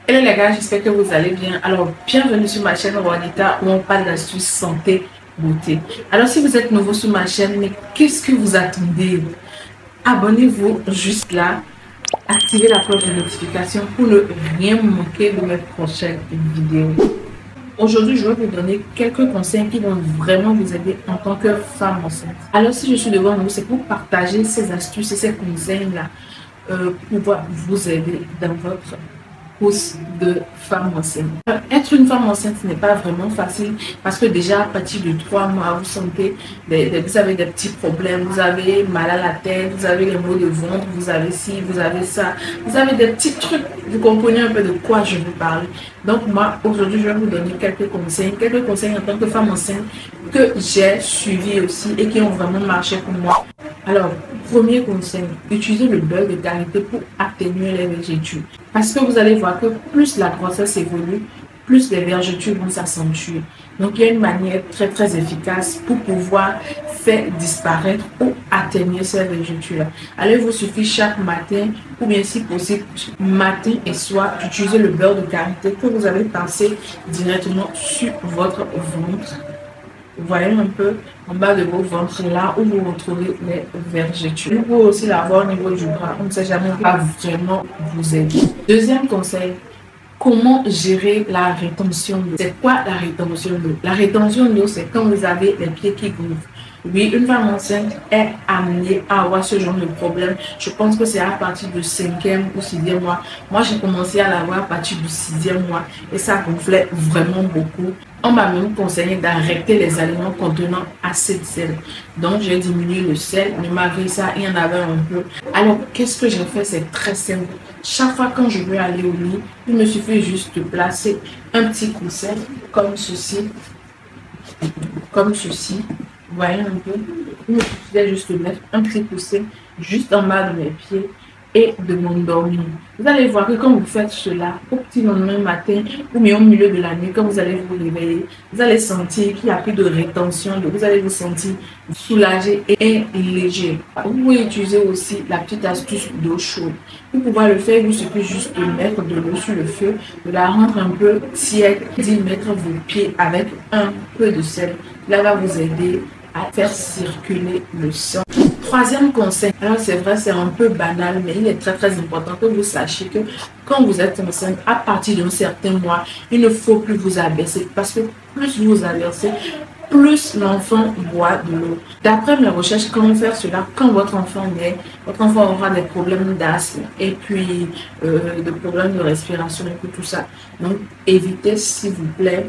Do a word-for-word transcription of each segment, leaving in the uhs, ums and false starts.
Hello les gars, j'espère que vous allez bien. Alors, bienvenue sur ma chaîne Juanita où on parle d'astuces santé, beauté. Alors, si vous êtes nouveau sur ma chaîne, mais qu'est-ce que vous attendez? Abonnez-vous juste là, activez la cloche de notification pour ne rien manquer de mes prochaines vidéos. Aujourd'hui, je vais vous donner quelques conseils qui vont vraiment vous aider en tant que femme enceinte. Alors, si je suis devant vous, c'est pour partager ces astuces et ces conseils-là euh, pour pouvoir vous aider dans votre course de femme enceinte. Être une femme enceinte n'est pas vraiment facile parce que déjà à partir de trois mois, vous sentez, des, des, vous avez des petits problèmes, vous avez mal à la tête, vous avez les maux de ventre, vous avez ci, vous avez ça, vous avez des petits trucs, vous comprenez un peu de quoi je veux parler. Donc moi, aujourd'hui, je vais vous donner quelques conseils, quelques conseils en tant que femme enceinte que j'ai suivi aussi et qui ont vraiment marché pour moi. Alors, premier conseil, utilisez le beurre de karité pour atténuer les vergetures. Parce que vous allez voir que plus la grossesse évolue, plus les vergetures vont s'accentuer. Donc, il y a une manière très très efficace pour pouvoir faire disparaître ou atténuer ces vergetures-là. Alors, il vous suffit chaque matin, ou bien si possible, matin et soir, d'utiliser le beurre de karité que vous allez passer directement sur votre ventre. Vous voyez un peu en bas de vos ventres, là où vous retrouvez les vergetures. Vous pouvez aussi l'avoir au niveau du bras. On ne sait jamais, on va vraiment vous aider. Deuxième conseil, comment gérer la rétention d'eau? C'est quoi la rétention d'eau? La rétention d'eau, c'est quand vous avez les pieds qui gonflent. Oui, une femme enceinte est amenée à avoir ce genre de problème. Je pense que c'est à partir du cinquième ou sixième mois. Moi, j'ai commencé à l'avoir à partir du sixième mois et ça gonflait vraiment beaucoup. On m'a même conseillé d'arrêter les aliments contenant assez de sel. Donc, j'ai diminué le sel, mais malgré ça, il y en avait un peu. Alors, qu'est-ce que j'ai fait? C'est très simple. Chaque fois quand je veux aller au lit, il me suffit juste de placer un petit coussin comme ceci. Comme ceci. Vous voyez un peu? Il me suffisait juste de mettre un petit coussin juste en bas de mes pieds et de m'endormir. Vous allez voir que quand vous faites cela au petit lendemain matin ou bien au milieu de la nuit, quand vous allez vous réveiller, vous allez sentir qu'il n'y a plus de rétention, vous allez vous sentir soulagé et léger. Vous pouvez utiliser aussi la petite astuce d'eau chaude. Pour pouvoir le faire, il vous suffit juste de mettre de l'eau sur le feu, de la rendre un peu tiède, d'y mettre vos pieds avec un peu de sel. Cela va vous aider à faire circuler le sang. Troisième conseil, alors c'est vrai, c'est un peu banal, mais il est très très important que vous sachiez que quand vous êtes enceinte, à partir d'un certain mois, il ne faut plus vous abaisser parce que plus vous vous abaissez, plus l'enfant boit de l'eau. D'après mes recherches, comment faire cela? Quand votre enfant naît, votre enfant aura des problèmes d'asthme et puis euh, des problèmes de respiration et puis tout ça. Donc, évitez s'il vous plaît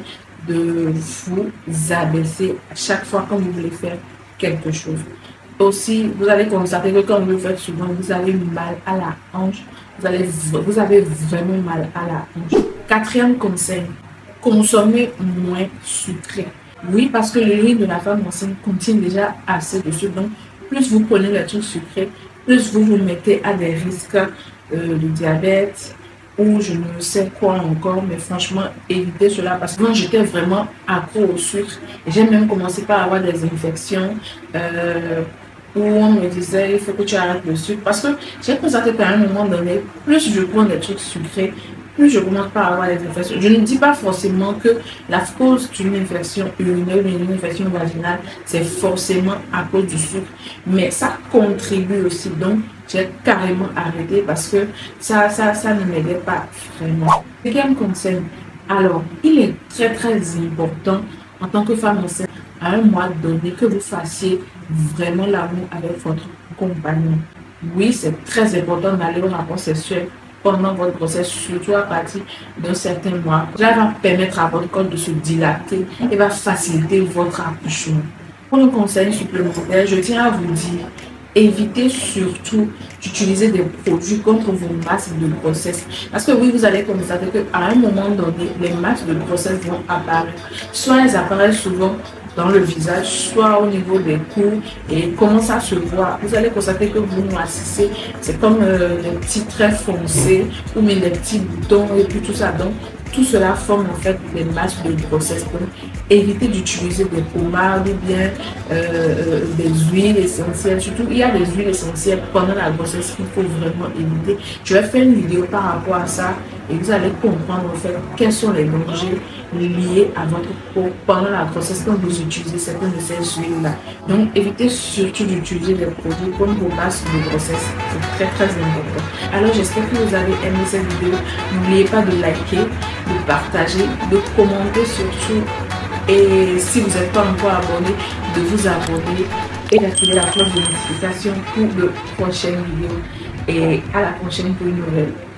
de vous abaisser à chaque fois quand vous voulez faire quelque chose. Aussi, vous allez constater que quand vous le faites souvent, vous avez mal à la hanche. Vous, allez, vous avez vraiment mal à la hanche. Quatrième conseil, consommez moins sucré. Oui, parce que le lait de la femme enceinte contient déjà assez de sucre. Donc, plus vous prenez les trucs sucrés, plus vous vous mettez à des risques euh, de diabète ou je ne sais quoi encore. Mais franchement, évitez cela parce que moi, j'étais vraiment accro au sucre. Et j'ai même commencé par avoir des infections. Euh, où on me disait il faut que tu arrêtes le sucre parce que j'ai constaté qu'à un moment donné, plus je prends des trucs sucrés, plus je commence par avoir des infections. Je ne dis pas forcément que la cause d'une infection urinaire ou d'une infection vaginale, c'est forcément à cause du sucre, mais ça contribue aussi. Donc, j'ai carrément arrêté parce que ça, ça, ça ne m'aidait pas vraiment. Deuxième conseil, alors, il est très très important en tant que femme enceinte, à un mois donné, que vous fassiez vraiment l'amour avec votre compagnon. Oui, c'est très important d'aller au rapport sexuel pendant votre grossesse, surtout à partir d'un certain mois. Cela va permettre à votre corps de se dilater et va faciliter votre accouchement. Pour un conseil supplémentaire, je tiens à vous dire, évitez surtout d'utiliser des produits contre vos masques de grossesse. Parce que oui, vous allez constater qu'à un moment donné, les masques de grossesse vont apparaître. Soit elles apparaissent souvent dans le visage, soit au niveau des cous et commence à se voir. Vous allez constater que vous noircissez, c'est comme euh, des petits traits foncés ou bien des petits boutons et puis tout ça. Donc, tout cela forme en fait des masques de grossesse. Donc, évitez d'utiliser des pommades ou bien euh, euh, des huiles essentielles. Surtout, il y a des huiles essentielles pendant la grossesse qu'il faut vraiment éviter. Je vais faire une vidéo par rapport à ça et vous allez comprendre en fait quels sont les dangers liés à votre peau pendant la grossesse quand vous utilisez certaines de ces huiles-là. Donc, évitez surtout d'utiliser des produits comme vos masques de grossesse. C'est très très important. Alors, j'espère que vous avez aimé cette vidéo. N'oubliez pas de liker, de partager, de commenter surtout. Et si vous n'êtes pas encore abonné, de vous abonner et d'activer la cloche de notification pour de prochaines vidéos. Et à la prochaine pour une nouvelle.